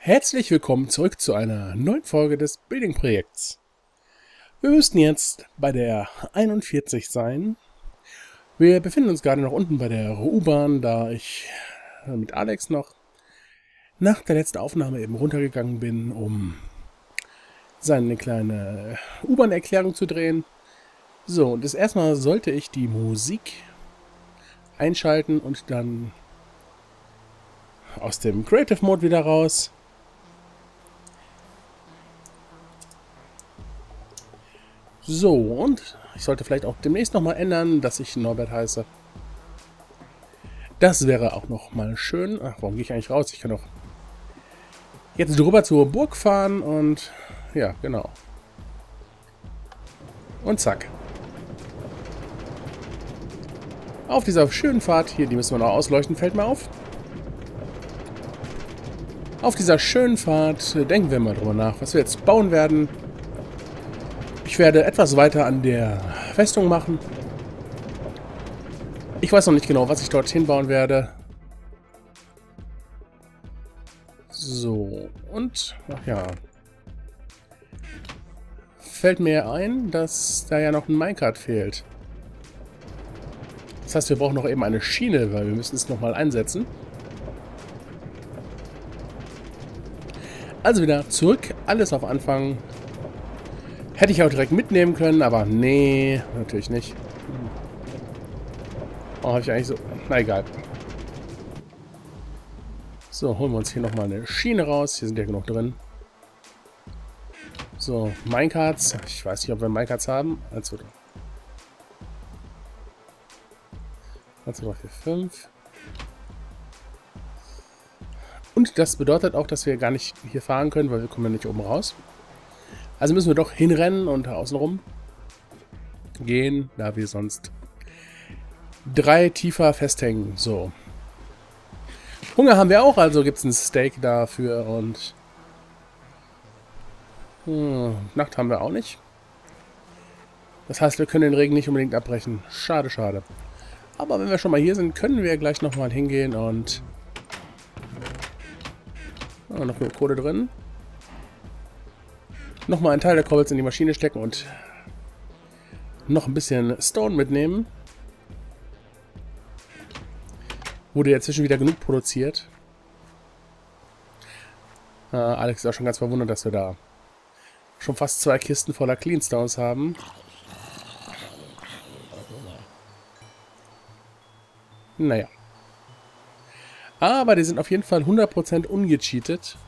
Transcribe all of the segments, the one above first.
Herzlich willkommen zurück zu einer neuen Folge des Building-Projekts. Wir müssten jetzt bei der 41 sein. Wir befinden uns gerade noch unten bei der U-Bahn, da ich mit Alex noch nach der letzten Aufnahme eben runtergegangen bin, um seine kleine U-Bahn-Erklärung zu drehen. So, und das erstmal sollte ich die Musik einschalten und dann aus dem Creative Mode wieder raus. So, und ich sollte vielleicht auch demnächst nochmal ändern, dass ich Norbert heiße. Das wäre auch nochmal schön. Ach, warum gehe ich eigentlich raus? Ich kann doch jetzt drüber zur Burg fahren und ja, genau. Und zack. Auf dieser schönen Fahrt, hier, die müssen wir noch ausleuchten, fällt mir auf. Auf dieser schönen Fahrt denken wir mal drüber nach, was wir jetzt bauen werden. Ich werde etwas weiter an der Festung machen. Ich weiß noch nicht genau, was ich dorthin bauen werde. So, und, ach ja. Fällt mir ein, dass da ja noch ein Minecart fehlt. Das heißt, wir brauchen noch eben eine Schiene, weil wir müssen es nochmal einsetzen. Also wieder zurück, alles auf Anfang. Hätte ich auch direkt mitnehmen können, aber nee, natürlich nicht. Oh, habe ich eigentlich so... Na egal. So, holen wir uns hier nochmal eine Schiene raus. Hier sind ja genug drin. So, Minecarts. Ich weiß nicht, ob wir Minecarts haben. 1, 2, 3. 1, 2, 3, 4, 5. Und das bedeutet auch, dass wir gar nicht hier fahren können, weil wir kommen ja nicht oben raus. Also müssen wir doch hinrennen und außenrum gehen, da wir sonst 3 tiefer festhängen. So. Hunger haben wir auch, also gibt es ein Steak dafür und Nacht haben wir auch nicht. Das heißt, wir können den Regen nicht unbedingt abbrechen. Schade, schade. Aber wenn wir schon mal hier sind, können wir gleich nochmal hingehen und noch genug Kohle drin. Nochmal einen Teil der Kobolds in die Maschine stecken und noch ein bisschen Stone mitnehmen. Wurde ja inzwischen wieder genug produziert. Alex ist auch schon ganz verwundert, dass wir da schon fast 2 Kisten voller Cleanstones haben. Naja. Aber die sind auf jeden Fall 100% ungecheatet.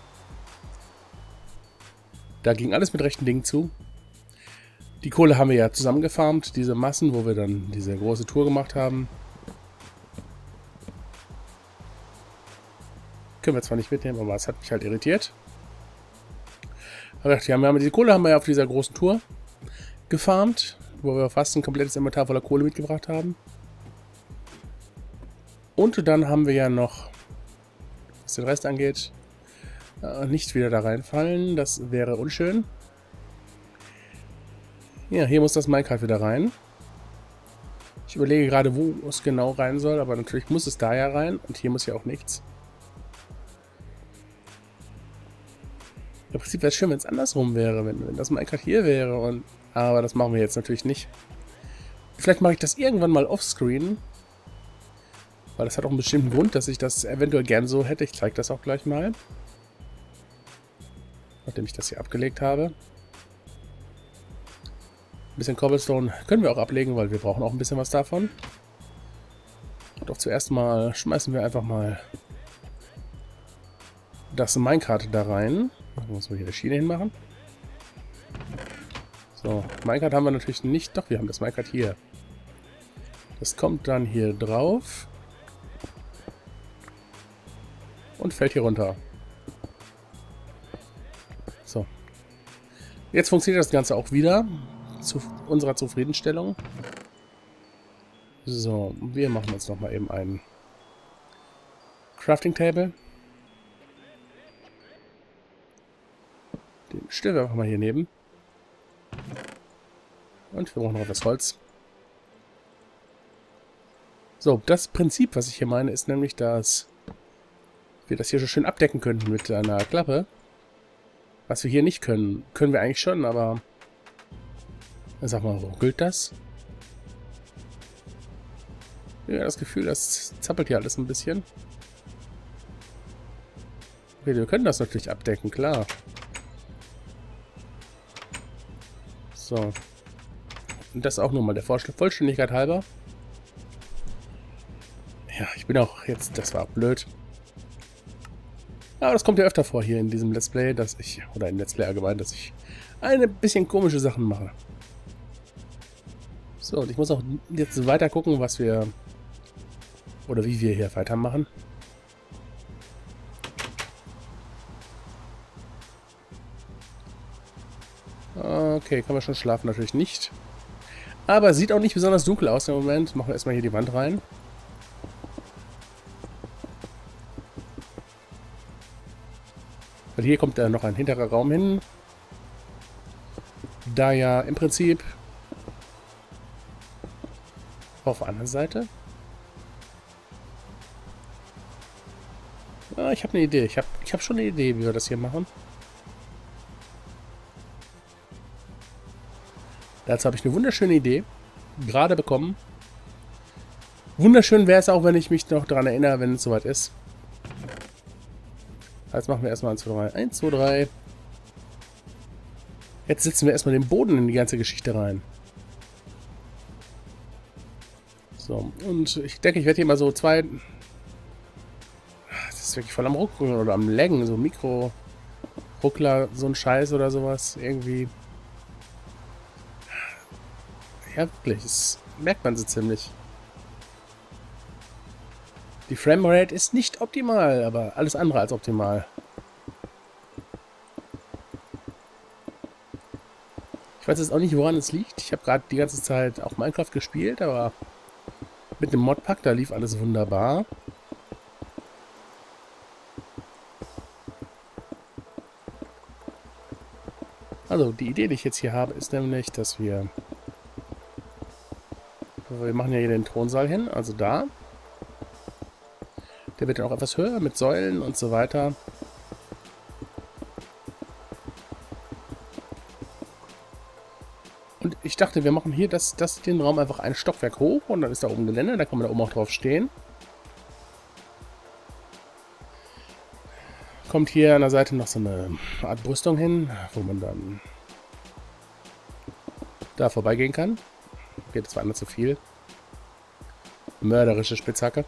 Da ging alles mit rechten Dingen zu. Die Kohle haben wir ja zusammengefarmt, diese Massen, wo wir dann diese große Tour gemacht haben. Können wir zwar nicht mitnehmen, aber es hat mich halt irritiert. Aber die Kohle haben wir ja auf dieser großen Tour gefarmt, wo wir fast ein komplettes Inventar voller Kohle mitgebracht haben. Und dann haben wir ja noch, was den Rest angeht, nicht wieder da reinfallen. Das wäre unschön. Ja, hier muss das Minecart wieder rein. Ich überlege gerade, wo es genau rein soll, aber natürlich muss es da ja rein. Und hier muss ja auch nichts. Im Prinzip wäre es schön, wenn es andersrum wäre, wenn das Minecart hier wäre. Aber das machen wir jetzt natürlich nicht. Vielleicht mache ich das irgendwann mal offscreen. Weil das hat auch einen bestimmten Grund, dass ich das eventuell gern so hätte. Ich zeige das auch gleich mal. Nachdem ich das hier abgelegt habe. Ein bisschen Cobblestone können wir auch ablegen, weil wir brauchen auch ein bisschen was davon. Und auch zuerst mal schmeißen wir einfach mal das Minecart da rein. Da müssen wir hier eine Schiene hinmachen. So, Minecart haben wir natürlich nicht. Doch, wir haben das Minecart hier. Das kommt dann hier drauf. Und fällt hier runter. So. Jetzt funktioniert das Ganze auch wieder. Zu unserer Zufriedenstellung. So, wir machen jetzt nochmal eben ein Crafting Table. Den stellen wir einfach mal hier neben. Und wir brauchen noch etwas Holz. So, das Prinzip, was ich hier meine, ist nämlich, dass wir das hier so schön abdecken könnten mit einer Klappe. Was wir hier nicht können. Können wir eigentlich schon, aber... Sag mal, ruckelt das? Ja, das Gefühl, das zappelt hier alles ein bisschen. Okay, wir können das natürlich abdecken, klar. So. Und das auch nur mal der Vollständigkeit halber. Ja, ich bin auch jetzt... Das war blöd. Aber das kommt ja öfter vor hier in diesem Let's Play, dass ich... Oder im Let's Play allgemein, dass ich ein bisschen komische Sachen mache. So, und ich muss auch jetzt weiter gucken, was wir... Oder wie wir hier weitermachen. Okay, kann man schon schlafen? Natürlich nicht. Aber sieht auch nicht besonders dunkel aus im Moment. Machen wir erstmal hier die Wand rein. Weil hier kommt noch ein hinterer Raum hin. Da ja im Prinzip auf der anderen Seite. Ah, ich habe eine Idee. Ich hab schon eine Idee, wie wir das hier machen. Dazu habe ich eine wunderschöne Idee. Gerade bekommen. Wunderschön wäre es auch, wenn ich mich noch daran erinnere, wenn es soweit ist. Jetzt machen wir erstmal 1, 2, 3. 1, 2, 3. Jetzt setzen wir erstmal den Boden in die ganze Geschichte rein. So, und ich denke, ich werde hier mal so 2... Das ist wirklich voll am Ruckeln oder am Laggen, so Mikro-Ruckler, so ein Scheiß oder sowas. Irgendwie. Ja, wirklich, das merkt man so ziemlich. Die Framerate ist nicht optimal, aber alles andere als optimal. Ich weiß jetzt auch nicht, woran es liegt. Ich habe gerade die ganze Zeit auch Minecraft gespielt, aber mit dem Modpack, da lief alles wunderbar. Also, die Idee, die ich jetzt hier habe, ist nämlich, dass wir machen ja hier den Thronsaal hin, also da. Der wird dann auch etwas höher mit Säulen und so weiter. Und ich dachte, wir machen hier den Raum einfach ein Stockwerk hoch und dann ist da oben Gelände, da kann man da oben auch drauf stehen. Kommt hier an der Seite noch so eine Art Brüstung hin, wo man dann da vorbeigehen kann. Okay, das war einmal zu viel. Mörderische Spitzhacke.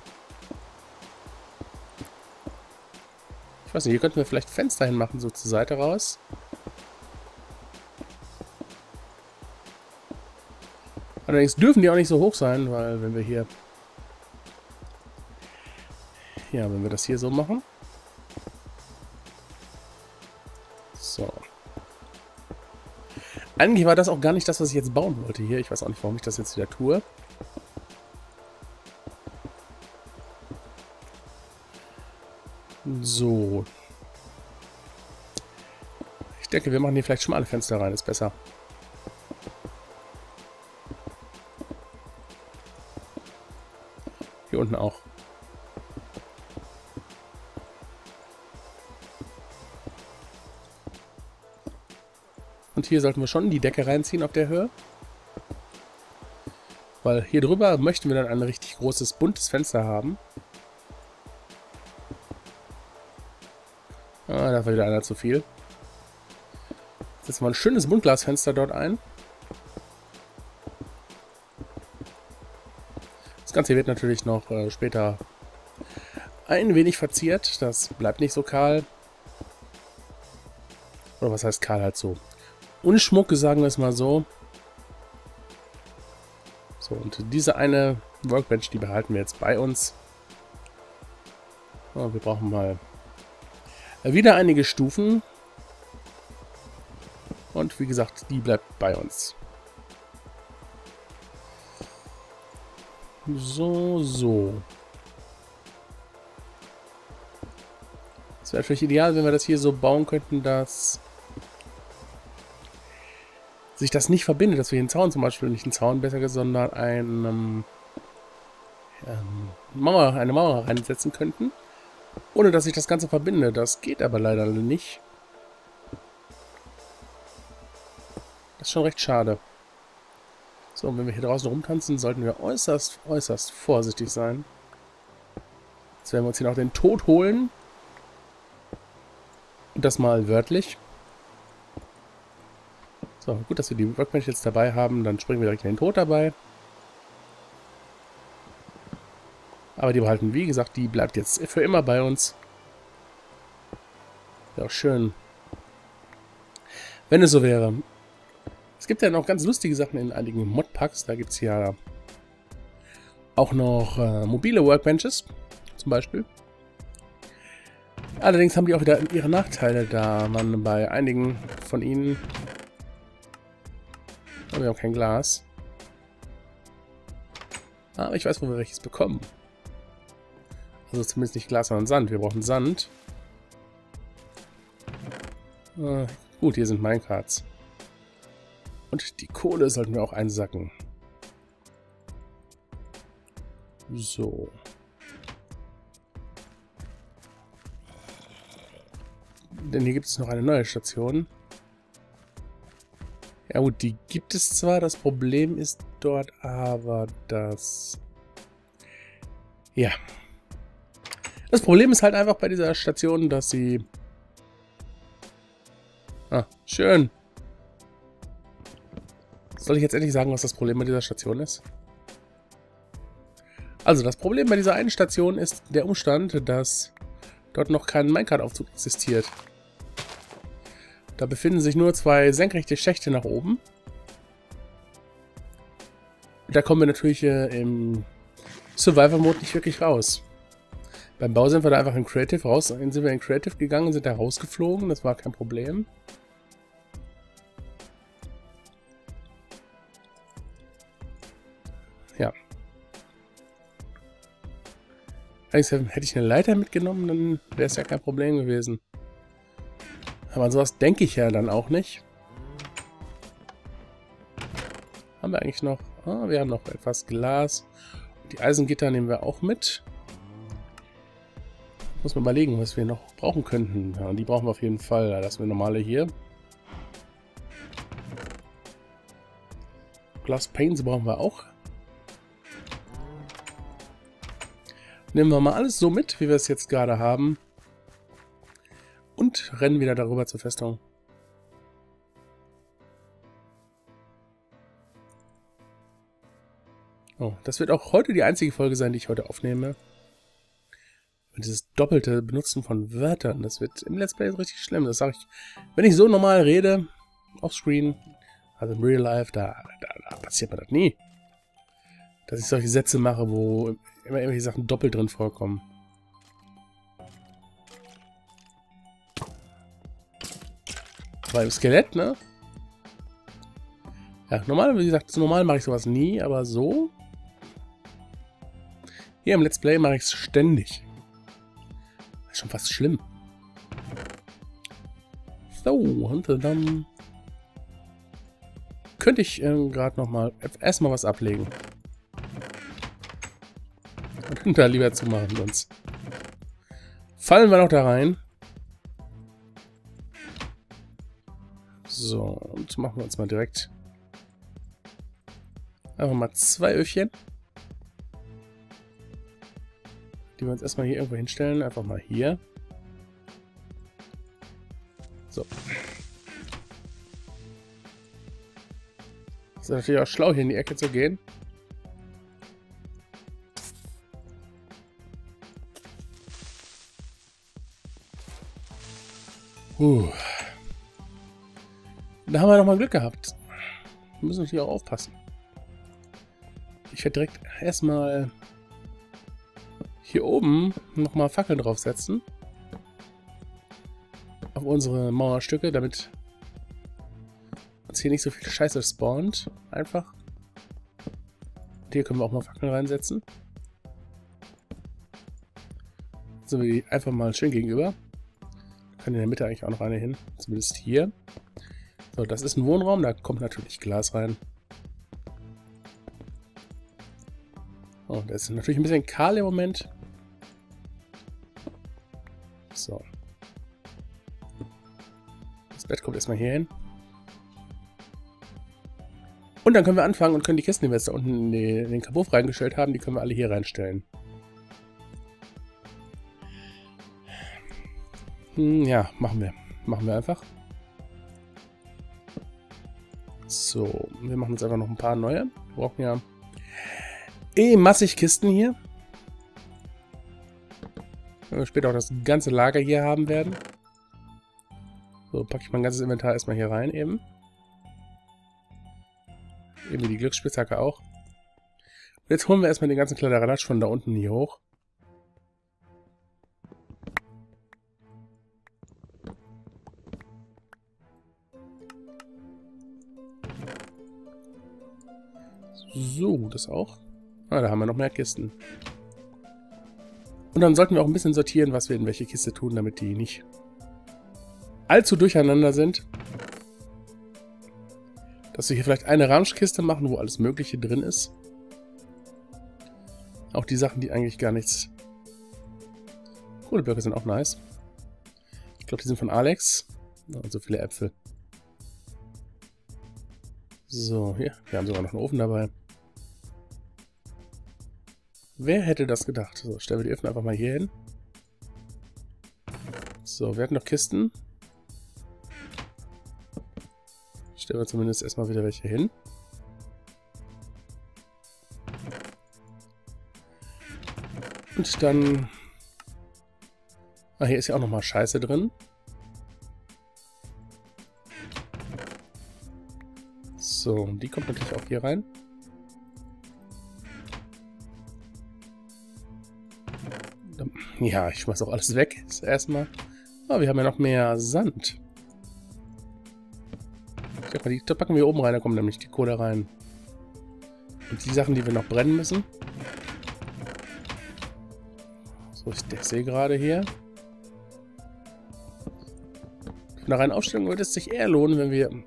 Ich weiß nicht, hier könnten wir vielleicht Fenster hinmachen, so zur Seite raus. Allerdings dürfen die auch nicht so hoch sein, weil wenn wir hier... Ja, wenn wir das hier so machen. So. Eigentlich war das auch gar nicht das, was ich jetzt bauen wollte hier. Ich weiß auch nicht, warum ich das jetzt wieder tue. So. Ich denke, wir machen hier vielleicht schmale Fenster rein. Ist besser. Hier unten auch. Und hier sollten wir schon die Decke reinziehen auf der Höhe. Weil hier drüber möchten wir dann ein richtig großes, buntes Fenster haben. Ah, da war wieder einer zu viel. Jetzt setzen wir ein schönes Buntglasfenster dort ein. Das Ganze wird natürlich noch später ein wenig verziert. Das bleibt nicht so kahl. Oder was heißt kahl, halt so Unschmuck, sagen wir es mal so. So, und diese eine Workbench, die behalten wir jetzt bei uns. Oh, wir brauchen mal wieder einige Stufen. Und wie gesagt, die bleibt bei uns. So, so. Es wäre natürlich ideal, wenn wir das hier so bauen könnten, dass sich das nicht verbindet, dass wir hier einen Zaun zum Beispiel, nicht einen Zaun besser gesagt, sondern eine Mauer reinsetzen könnten. ohne dass ich das Ganze verbinde. Das geht aber leider nicht. Das ist schon recht schade. So, und wenn wir hier draußen rumtanzen, sollten wir äußerst, äußerst vorsichtig sein. Jetzt werden wir uns hier noch den Tod holen. Und das mal wörtlich. So, gut, dass wir die Workbench jetzt dabei haben. Dann springen wir direkt in den Tod dabei. Aber die behalten, wie gesagt, die bleibt jetzt für immer bei uns. Ja, schön. Wenn es so wäre. Es gibt ja noch ganz lustige Sachen in einigen Modpacks. Da gibt es ja auch noch mobile Workbenches, zum Beispiel. Allerdings haben die auch wieder ihre Nachteile, da man bei einigen von ihnen... Oh, wir haben kein Glas. Aber ich weiß, wo wir welches bekommen. Also zumindest nicht Glas, sondern Sand. Wir brauchen Sand. Gut, hier sind Minecarts. Und die Kohle sollten wir auch einsacken. So. Denn hier gibt es noch eine neue Station. Ja gut, die gibt es zwar. Das Problem ist dort aber, dass... Ja. Das Problem ist halt einfach bei dieser Station, dass sie... Ah, schön. Soll ich jetzt endlich sagen, was das Problem bei dieser Station ist? Also, das Problem bei dieser einen Station ist der Umstand, dass dort noch kein Minecart-Aufzug existiert. Da befinden sich nur zwei senkrechte Schächte nach oben. Da kommen wir natürlich im Survival-Mode nicht wirklich raus. Beim Bau sind wir da einfach in Creative raus. Dann sind wir in Creative gegangen, sind da rausgeflogen. Das war kein Problem. Ja. Eigentlich hätte ich eine Leiter mitgenommen, dann wäre es ja kein Problem gewesen. Aber an sowas denke ich ja dann auch nicht. Haben wir eigentlich noch... Ah, wir haben noch etwas Glas. Die Eisengitter nehmen wir auch mit. Muss man überlegen, was wir noch brauchen könnten. Ja, die brauchen wir auf jeden Fall. Da lassen wir normale hier. Glass Panes brauchen wir auch. Nehmen wir mal alles so mit, wie wir es jetzt gerade haben. Und rennen wieder darüber zur Festung. Oh, das wird auch heute die einzige Folge sein, die ich heute aufnehme. Und dieses doppelte Benutzen von Wörtern, das wird im Let's Play richtig schlimm. Das sage ich, wenn ich so normal rede, offscreen, also im Real Life, da passiert mir das nie. Dass ich solche Sätze mache, wo immer irgendwelche Sachen doppelt drin vorkommen. Beim Skelett, ne? Ja, normal, wie gesagt, normal mache ich sowas nie, aber so... Hier im Let's Play mache ich es ständig. Das ist schon fast schlimm. So, und dann... Könnte ich gerade nochmal erstmal was ablegen. Und da lieber zumachen, sonst fallen wir noch da rein. So, und machen wir uns mal direkt einfach mal 2 Öfchen. Die wir uns erstmal hier irgendwo hinstellen. Einfach mal hier. So. Ist natürlich auch schlau, hier in die Ecke zu gehen. Da haben wir nochmal Glück gehabt. Wir müssen natürlich auch aufpassen. Ich werde direkt erstmal hier oben nochmal Fackeln draufsetzen. Auf unsere Mauerstücke, damit uns hier nicht so viel Scheiße spawnt. Einfach. Und hier können wir auch mal Fackeln reinsetzen. So wie einfach mal schön gegenüber. Kann in der Mitte eigentlich auch noch eine hin. Zumindest hier. So, das ist ein Wohnraum, da kommt natürlich Glas rein. Oh, das ist natürlich ein bisschen kahl im Moment. So. Das Bett kommt erstmal hier hin. Und dann können wir anfangen und können die Kisten, die wir jetzt da unten in den Kabuff reingestellt haben, die können wir alle hier reinstellen. Ja, machen wir. Machen wir einfach. So, wir machen jetzt einfach noch ein paar neue. Wir brauchen ja massig Kisten hier. Wenn wir später auch das ganze Lager hier haben werden. So, packe ich mein ganzes Inventar erstmal hier rein eben. Eben wie die Glücksspitzhacke auch. Und jetzt holen wir erstmal den ganzen Kladderadatsch von da unten hier hoch. So, das auch. Ah, da haben wir noch mehr Kisten. Und dann sollten wir auch ein bisschen sortieren, was wir in welche Kiste tun, damit die nicht allzu durcheinander sind. Dass wir hier vielleicht eine Ramschkiste machen, wo alles Mögliche drin ist. Auch die Sachen, die eigentlich gar nichts... Kohleblöcke sind auch nice. Ich glaube, die sind von Alex. Und so viele Äpfel. So, hier. Wir haben sogar noch einen Ofen dabei. Wer hätte das gedacht? So, stellen wir die Öfen einfach mal hier hin. So, wir hatten noch Kisten. Stellen wir zumindest erstmal wieder welche hin. Und dann... Ah, hier ist ja auch nochmal Scheiße drin. So, die kommt natürlich auch hier rein. Ja, ich schmeiß auch alles weg. Jetzt erstmal. Oh, wir haben ja noch mehr Sand. Ich denke mal, da packen wir oben rein, da kommt nämlich die Kohle rein. Und die Sachen, die wir noch brennen müssen. So, ich sehe gerade hier. Von der reinen Aufstellung würde es sich eher lohnen, wenn wir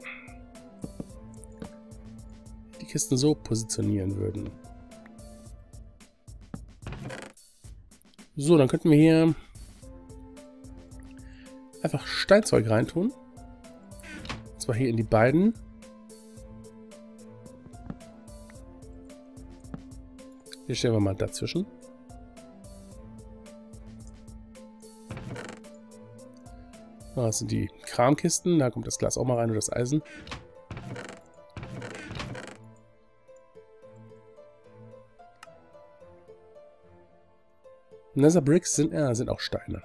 die Kisten so positionieren würden. So, dann könnten wir hier einfach Steinzeug reintun. Und zwar hier in die beiden. Hier stellen wir mal dazwischen. Das sind die Kramkisten. Da kommt das Glas auch mal rein und das Eisen. Nether Bricks sind auch Steine.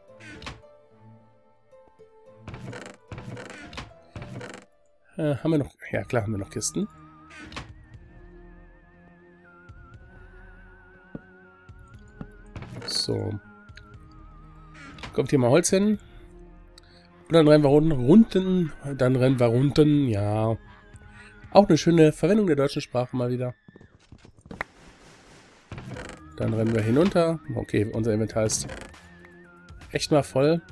Haben wir noch... Ja, klar haben wir noch Kisten. So. Kommt hier mal Holz hin. Und dann rennen wir unten. Dann rennen wir unten. Ja. Auch eine schöne Verwendung der deutschen Sprache mal wieder. Dann rennen wir hinunter. Okay, unser Inventar ist echt mal voll.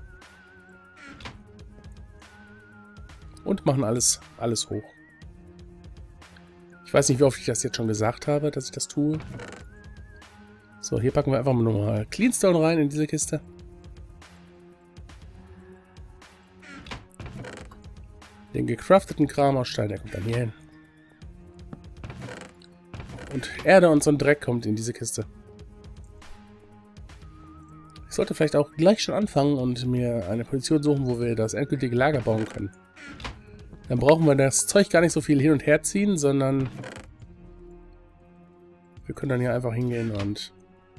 Und machen alles hoch. Ich weiß nicht, wie oft ich das jetzt schon gesagt habe, dass ich das tue. So, hier packen wir einfach mal nochmal Cleanstone rein in diese Kiste. Den gecrafteten Kram aus Stein, der kommt dann hier hin. Und Erde und so ein Dreck kommt in diese Kiste. Ich sollte vielleicht auch gleich schon anfangen und mir eine Position suchen, wo wir das endgültige Lager bauen können. Dann brauchen wir das Zeug gar nicht so viel hin und her ziehen, sondern wir können dann hier einfach hingehen und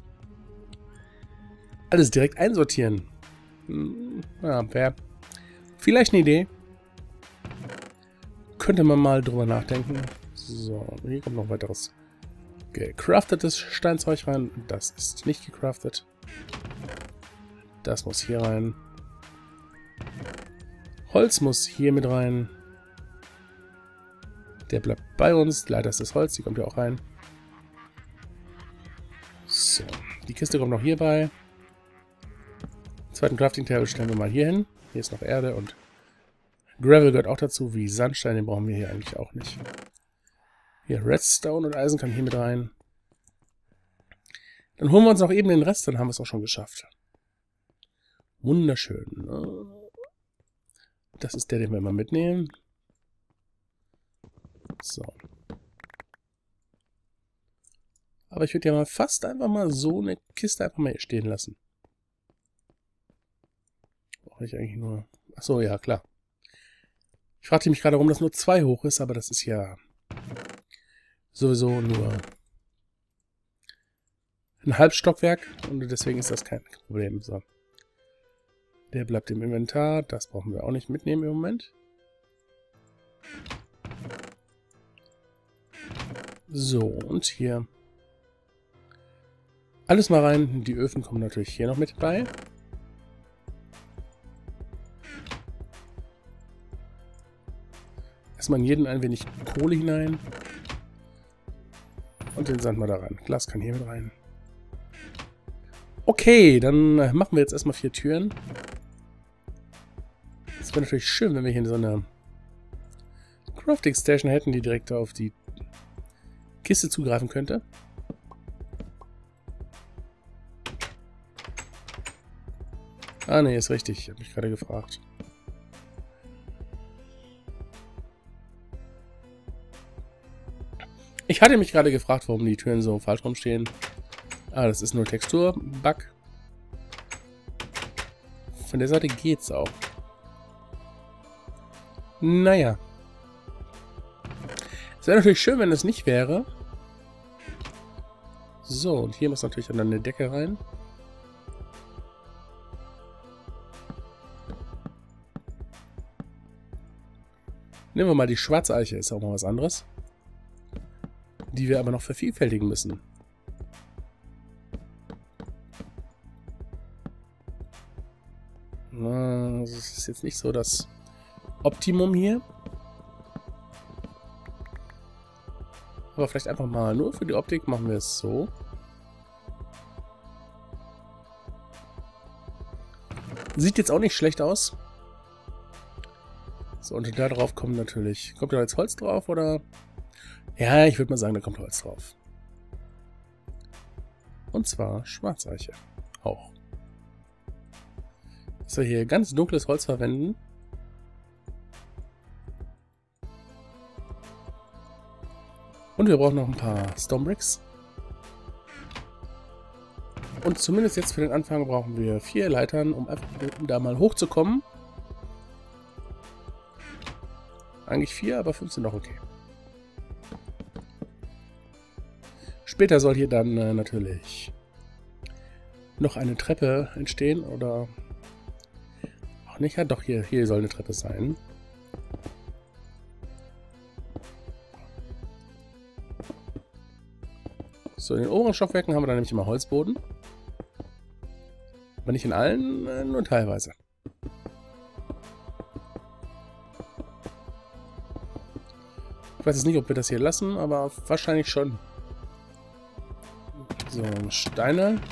alles direkt einsortieren. Ja, wäre vielleicht eine Idee. Könnte man mal drüber nachdenken. So, hier kommt noch weiteres gecraftetes Steinzeug rein. Das ist nicht gecraftet. Das muss hier rein. Holz muss hier mit rein. Der bleibt bei uns. Leider ist das Holz, die kommt ja auch rein. So, die Kiste kommt noch hier bei. Den zweiten Crafting Table stellen wir mal hier hin. Hier ist noch Erde und Gravel gehört auch dazu, wie Sandstein, den brauchen wir hier eigentlich auch nicht. Hier Redstone und Eisen kann hier mit rein. Dann holen wir uns noch eben den Rest, dann haben wir es auch schon geschafft. Wunderschön. Das ist der, den wir mal mitnehmen. So. Aber ich würde ja mal fast einfach mal so eine Kiste einfach mal hier stehen lassen. Brauche ich eigentlich nur... Achso, ja, klar. Ich fragte mich gerade, warum das nur 2 hoch ist, aber das ist ja sowieso nur ein Halbstockwerk und deswegen ist das kein Problem. So. Der bleibt im Inventar. Das brauchen wir auch nicht mitnehmen im Moment. So, und hier. Alles mal rein. Die Öfen kommen natürlich hier noch mit bei. Erstmal in jeden ein wenig Kohle hinein. Und den Sand mal da rein. Glas kann hier mit rein. Okay, dann machen wir jetzt erstmal 4 Türen. Es wäre natürlich schön, wenn wir hier so eine Crafting Station hätten, die direkt auf die Kiste zugreifen könnte. Ah, ne, ist richtig. Ich habe mich gerade gefragt. Ich hatte mich gerade gefragt, warum die Türen so falsch rumstehen. Ah, das ist nur Textur-Bug. Von der Seite geht's auch. Naja. Es wäre natürlich schön, wenn es nicht wäre. So, und hier muss natürlich dann eine Decke rein. Nehmen wir mal die schwarze Eiche, ist auch mal was anderes. Die wir aber noch vervielfältigen müssen. Na, das ist jetzt nicht so das Optimum hier. Aber vielleicht einfach mal nur für die Optik machen wir es so. Sieht jetzt auch nicht schlecht aus. So, und da drauf kommt natürlich... Kommt da jetzt Holz drauf, oder... Ja, ich würde mal sagen, da kommt Holz drauf. Und zwar Schwarzeiche. Auch. Dass wir hier ganz dunkles Holz verwenden. Und wir brauchen noch ein paar Stone Bricks. Und zumindest jetzt für den Anfang brauchen wir 4 Leitern, um einfach da mal hochzukommen. Eigentlich 4, aber 5 sind noch okay. Später soll hier dann natürlich noch eine Treppe entstehen, oder auch nicht. Ja, doch, hier soll eine Treppe sein. So, in den oberen Stockwerken haben wir dann nämlich immer Holzboden. Aber nicht in allen, nur teilweise. Ich weiß jetzt nicht, ob wir das hier lassen, aber wahrscheinlich schon. So, Steine.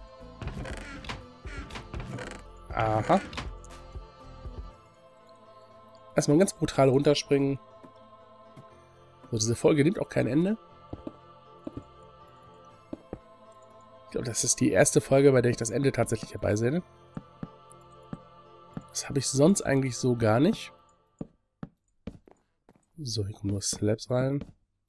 Aha. Erstmal ganz brutal runterspringen. So, diese Folge nimmt auch kein Ende. Ich glaube, das ist die erste Folge, bei der ich das Ende tatsächlich herbeisehne. Das habe ich sonst eigentlich so gar nicht. So, hier kommen nur Slabs rein.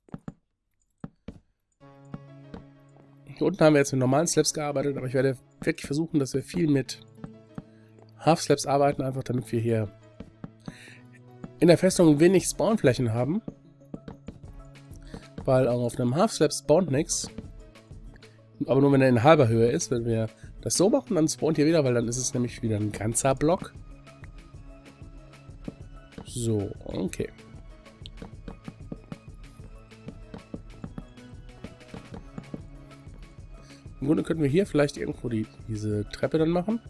Hier unten haben wir jetzt mit normalen Slabs gearbeitet, aber ich werde wirklich versuchen, dass wir viel mit Half-Slabs arbeiten, einfach damit wir hier in der Festung wenig Spawnflächen haben. Weil auch auf einem Half-Slab spawnt nichts. Aber nur wenn er in halber Höhe ist. Wenn wir das so machen, dann spawnt hier wieder, weil dann ist es nämlich wieder ein ganzer Block. So, okay. Im Grunde könnten wir hier vielleicht irgendwo diese Treppe dann machen.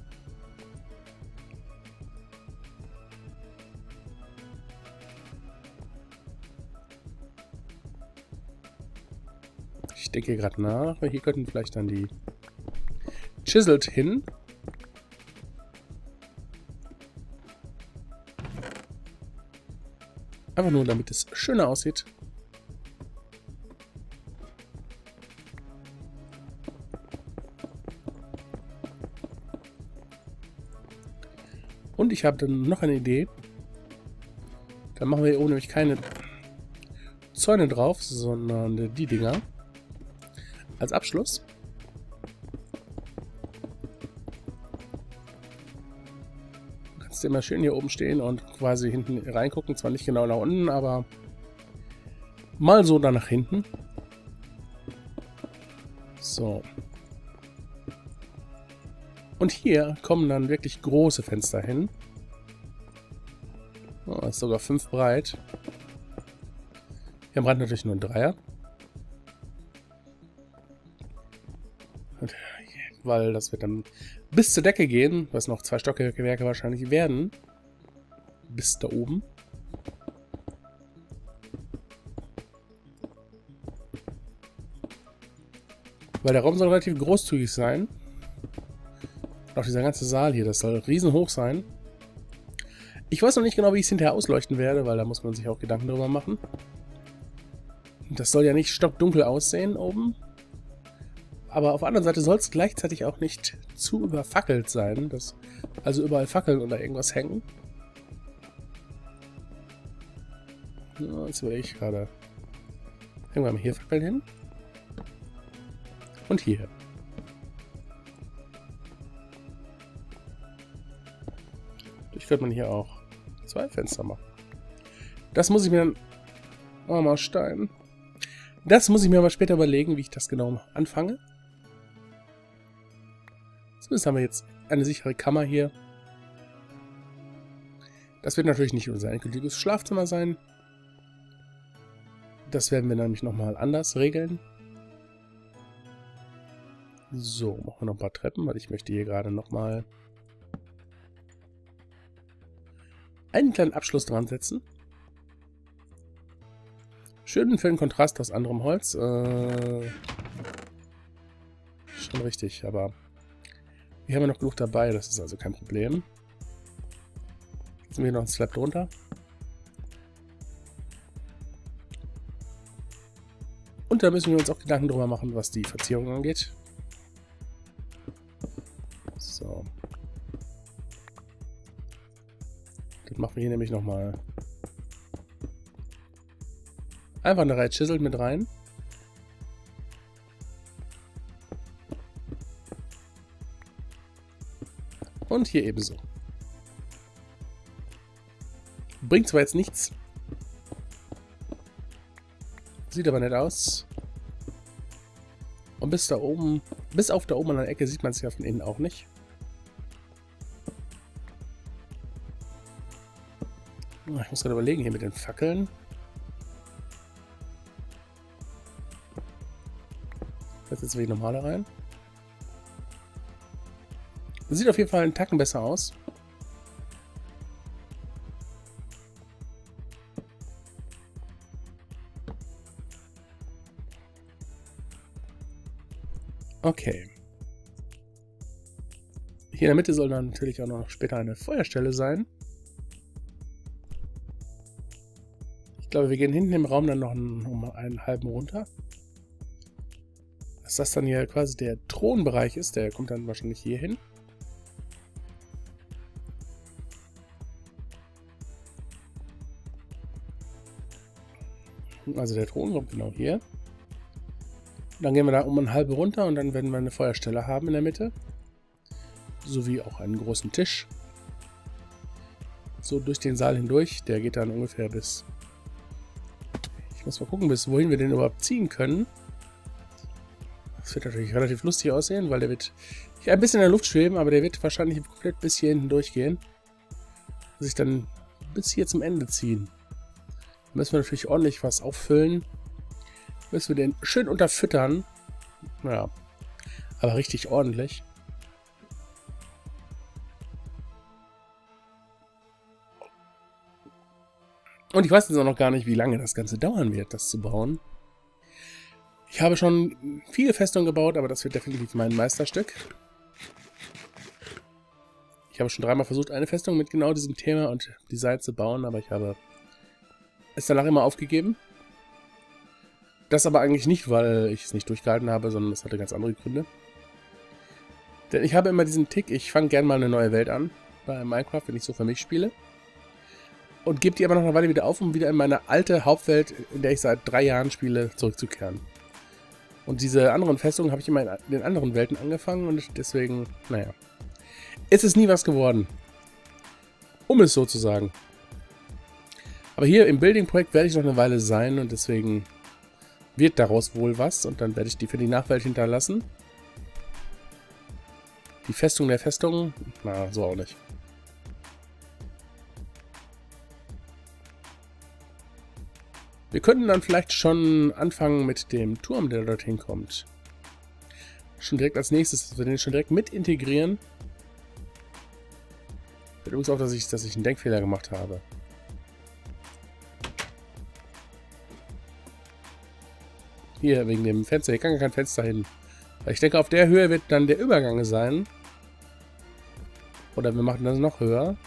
Ich denke gerade nach, weil hier könnten vielleicht dann die Chiseled hin. Einfach nur, damit es schöner aussieht. Und ich habe dann noch eine Idee. Dann machen wir hier oben nämlich keine Zäune drauf, sondern die Dinger. Als Abschluss. Du kannst immer schön hier oben stehen und quasi hinten reingucken. Zwar nicht genau nach unten, aber mal so da nach hinten. So. Und hier kommen dann wirklich große Fenster hin. Oh, das ist sogar 5 breit. Hier am Rand natürlich nur ein Dreier. Und, weil das wird dann bis zur Decke gehen, was noch 2 Stockwerke wahrscheinlich werden. Bis da oben. Weil der Raum soll relativ großzügig sein. Auch dieser ganze Saal hier, das soll riesenhoch sein. Ich weiß noch nicht genau, wie ich es hinterher ausleuchten werde, weil da muss man sich auch Gedanken drüber machen. Das soll ja nicht stockdunkel aussehen oben. Aber auf der anderen Seite soll es gleichzeitig auch nicht zu überfackelt sein, dass also überall Fackeln oder irgendwas hängen. Ja, jetzt überlege ich gerade. Hängen wir mal hier Fackeln hin. Und hier. Durch könnte man hier auch 2 Fenster machen. Das muss ich mir dann... Oh, mal Stein. Das muss ich mir aber später überlegen, wie ich das genau anfange. Zumindest haben wir jetzt eine sichere Kammer hier. Das wird natürlich nicht unser endgültiges Schlafzimmer sein. Das werden wir nämlich nochmal anders regeln. So, machen wir noch ein paar Treppen, weil ich möchte hier gerade nochmal einen kleinen Abschluss dran setzen. Schön für den Kontrast aus anderem Holz. Schon richtig, aber hier haben wir noch genug dabei, das ist also kein Problem. Jetzt sind wir noch ein Slab drunter. Und da müssen wir uns auch Gedanken drüber machen, was die Verzierung angeht. So. Das machen wir hier nämlich nochmal einfach eine Reihe Chisel mit rein. Und hier ebenso. Bringt zwar jetzt nichts. Sieht aber nett aus. Und bis da oben, bis auf da oben an der Ecke sieht man es ja von innen auch nicht. Ich muss gerade überlegen hier mit den Fackeln. Jetzt will ich normale rein. Sieht auf jeden Fall einen Tacken besser aus. Okay. Hier in der Mitte soll dann natürlich auch noch später eine Feuerstelle sein. Ich glaube, wir gehen hinten im Raum dann noch um einen halben runter. Dass das dann hier quasi der Thronbereich ist, der kommt dann wahrscheinlich hier hin. Also der Thron kommt genau hier. Dann gehen wir da um einen halben runter und dann werden wir eine Feuerstelle haben in der Mitte. Sowie auch einen großen Tisch. So durch den Saal hindurch. Der geht dann ungefähr bis... Ich muss mal gucken, bis wohin wir den überhaupt ziehen können. Das wird natürlich relativ lustig aussehen, weil der wird hier ein bisschen in der Luft schweben, aber der wird wahrscheinlich komplett bis hier hinten durchgehen. Und sich dann bis hier zum Ende ziehen. Da müssen wir natürlich ordentlich was auffüllen. Müssen wir den schön unterfüttern. Ja, aber richtig ordentlich. Und ich weiß jetzt auch noch gar nicht, wie lange das Ganze dauern wird, das zu bauen. Ich habe schon viele Festungen gebaut, aber das wird definitiv mein Meisterstück. Ich habe schon 3-mal versucht, eine Festung mit genau diesem Thema und Design zu bauen, aber ich habe es danach immer aufgegeben. Das aber eigentlich nicht, weil ich es nicht durchgehalten habe, sondern das hatte ganz andere Gründe. Denn ich habe immer diesen Tick, ich fange gerne mal eine neue Welt an bei Minecraft, wenn ich so für mich spiele. Und gebe die aber noch eine Weile wieder auf, um wieder in meine alte Hauptwelt, in der ich seit 3 Jahren spiele, zurückzukehren. Und diese anderen Festungen habe ich immer in den anderen Welten angefangen und deswegen, naja. Es ist nie was geworden. Um es so zu sagen. Aber hier im Building-Projekt werde ich noch eine Weile sein und deswegen wird daraus wohl was. Und dann werde ich die für die Nachwelt hinterlassen. Die Festung der Festung? Na, so auch nicht. Wir könnten dann vielleicht schon anfangen mit dem Turm, der dorthin kommt. Schon direkt als nächstes, dass wir den schon direkt mit integrieren. Fällt übrigens auf, dass ich einen Denkfehler gemacht habe. Hier, wegen dem Fenster. Hier kann gar kein Fenster hin. Weil ich denke, auf der Höhe wird dann der Übergang sein. Oder wir machen das noch höher.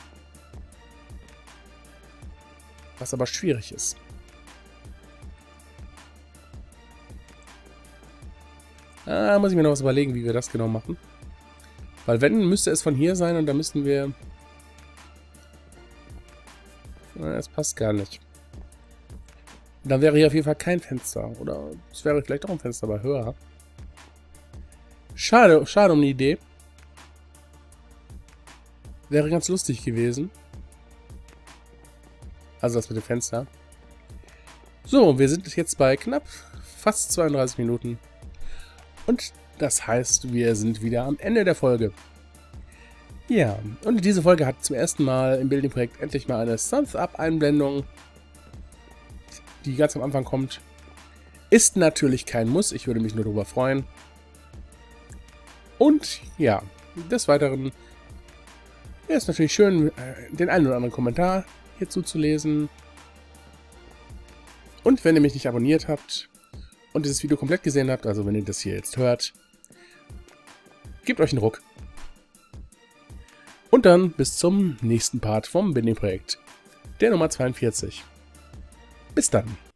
Was aber schwierig ist. Ah, muss ich mir noch was überlegen, wie wir das genau machen. Weil wenn, müsste es von hier sein und da müssten wir... Es passt gar nicht. Dann wäre hier auf jeden Fall kein Fenster. Oder es wäre vielleicht auch ein Fenster, aber höher. Schade, schade um die Idee. Wäre ganz lustig gewesen. Also das mit dem Fenster. So, wir sind jetzt bei knapp fast 32 Minuten. Und das heißt, wir sind wieder am Ende der Folge. Ja, und diese Folge hat zum ersten Mal im Building-Projekt endlich mal eine Thumbs-Up-Einblendung, die ganz am Anfang kommt. Ist natürlich kein Muss, ich würde mich nur darüber freuen. Und ja, des Weiteren ist natürlich schön, den einen oder anderen Kommentar hierzu zu lesen. Und wenn ihr mich nicht abonniert habt und dieses Video komplett gesehen habt, also wenn ihr das hier jetzt hört, gebt euch einen Ruck. Und dann bis zum nächsten Part vom Building-Projekt, der Nummer 42. Bis dann.